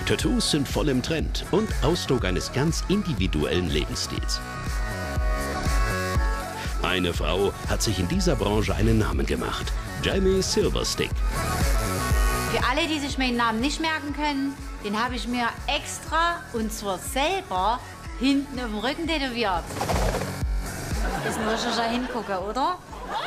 Tattoos sind voll im Trend und Ausdruck eines ganz individuellen Lebensstils. Eine Frau hat sich in dieser Branche einen Namen gemacht. Jenny Silverstick. Für alle, die sich meinen Namen nicht merken können, den habe ich mir extra und zwar selber hinten auf dem Rücken tätowiert. Das ist ein richtiger Hingucker, oder?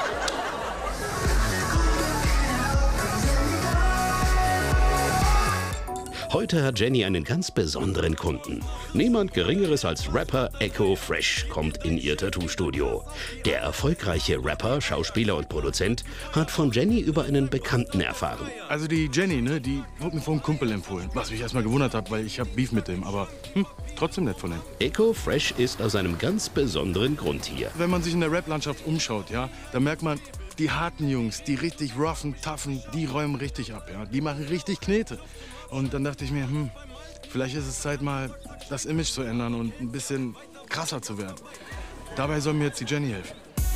Heute hat Jenny einen ganz besonderen Kunden. Niemand Geringeres als Rapper Echo Fresh kommt in ihr Tattoo-Studio. Der erfolgreiche Rapper, Schauspieler und Produzent hat von Jenny über einen Bekannten erfahren. Also die Jenny, ne, die wurde mir von einem Kumpel empfohlen. Was mich erstmal gewundert hat, weil ich hab Beef mit dem. Aber trotzdem nett von ihm. Echo Fresh ist aus einem ganz besonderen Grund hier. Wenn man sich in der Rap-Landschaft umschaut, ja, dann merkt man, die harten Jungs, die richtig roughen, toughen, die räumen richtig ab. Ja? Die machen richtig Knete. Und dann dachte ich mir, vielleicht ist es Zeit, mal das Image zu ändern und ein bisschen krasser zu werden. Dabei soll mir jetzt die Jenny helfen.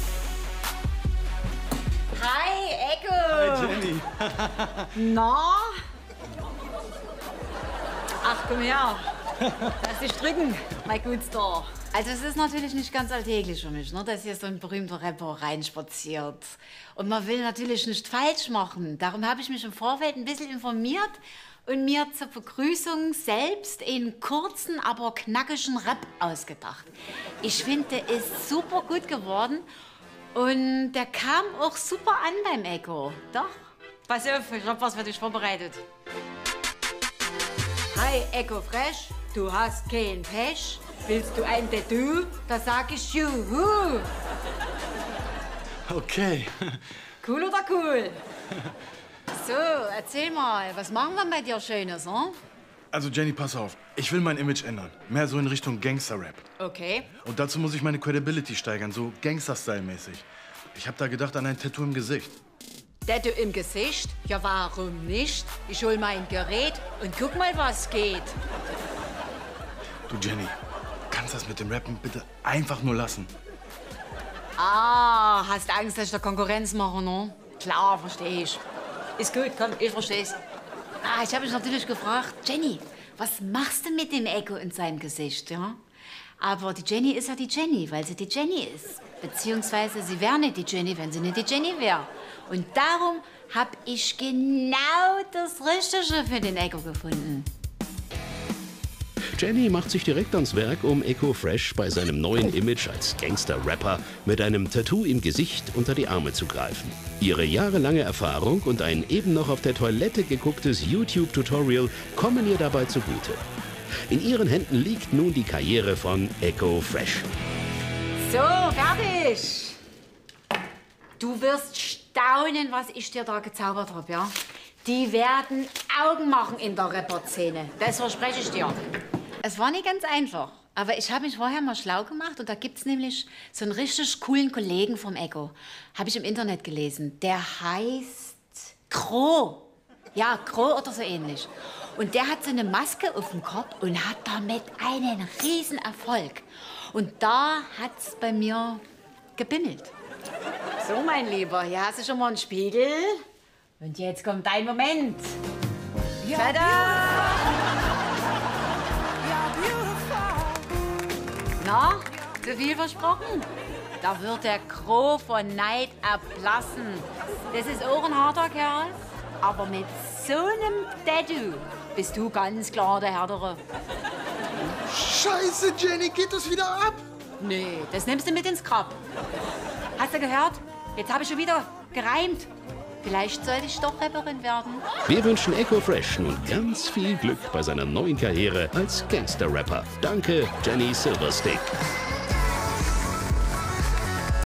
Hi, Echo! Hi, Jenny! Na? Ach, komm her. Lass dich drücken, mein Gutstar. Also es ist natürlich nicht ganz alltäglich für mich, ne, dass hier so ein berühmter Rapper reinspaziert. Und man will natürlich nicht falsch machen. Darum habe ich mich im Vorfeld ein bisschen informiert und mir zur Begrüßung selbst einen kurzen, aber knackigen Rap ausgedacht. Ich finde, der ist super gut geworden und der kam auch super an beim Echo. Doch? Pass auf, ich hab was für dich vorbereitet. Hi, Echo Fresh, du hast kein Pech. Willst du ein Tattoo? Da sag ich Juhu. Okay. Cool oder cool? So, erzähl mal, was machen wir bei dir Schönes, hm? Also Jenny, pass auf. Ich will mein Image ändern. Mehr so in Richtung Gangster-Rap. Okay. Und dazu muss ich meine Credibility steigern, so Gangster-Style-mäßig. Ich habe da gedacht an ein Tattoo im Gesicht. Tattoo im Gesicht? Ja, warum nicht? Ich hol mein Gerät und guck mal, was geht. Du Jenny, kannst das mit dem Rappen bitte einfach nur lassen? Ah, hast Angst, dass ich da Konkurrenz mache, ne? Klar, verstehe ich. Ist gut, komm, ich versteh's. Ah, ich habe mich natürlich gefragt, Jenny, was machst du mit dem Echo in seinem Gesicht, ja? Aber die Jenny ist ja die Jenny, weil sie die Jenny ist. Beziehungsweise sie wäre nicht die Jenny, wenn sie nicht die Jenny wäre. Und darum habe ich genau das Richtige für den Echo gefunden. Jenny macht sich direkt ans Werk, um Echo Fresh bei seinem neuen Image als Gangster-Rapper mit einem Tattoo im Gesicht unter die Arme zu greifen. Ihre jahrelange Erfahrung und ein eben noch auf der Toilette gegucktes YouTube-Tutorial kommen ihr dabei zugute. In ihren Händen liegt nun die Karriere von Echo Fresh. So, fertig! Du wirst staunen, was ich dir da gezaubert habe, ja? Die werden Augen machen in der Rapper-Szene. Das verspreche ich dir. Es war nicht ganz einfach, aber ich habe mich vorher mal schlau gemacht und da gibt es nämlich so einen richtig coolen Kollegen vom Echo. Habe ich im Internet gelesen. Der heißt Crow. Ja, Crow oder so ähnlich. Und der hat so eine Maske auf dem Kopf und hat damit einen riesen Erfolg. Und da hat's bei mir gebimmelt. So, mein Lieber, hier hast du schon mal einen Spiegel. Und jetzt kommt dein Moment. Ja. Tada! Na, zu viel versprochen? Da wird der Crow von Neid ablassen. Das ist auch ein harter Kerl, aber mit so einem Tattoo bist du ganz klar der Härtere. Scheiße, Jenny, geht das wieder ab? Nee, das nimmst du mit ins Grab. Hast du gehört? Jetzt habe ich schon wieder gereimt. Vielleicht sollte ich doch Rapperin werden. Wir wünschen Echo Fresh nun ganz viel Glück bei seiner neuen Karriere als Gangster-Rapper. Danke, Jenny Silverstick.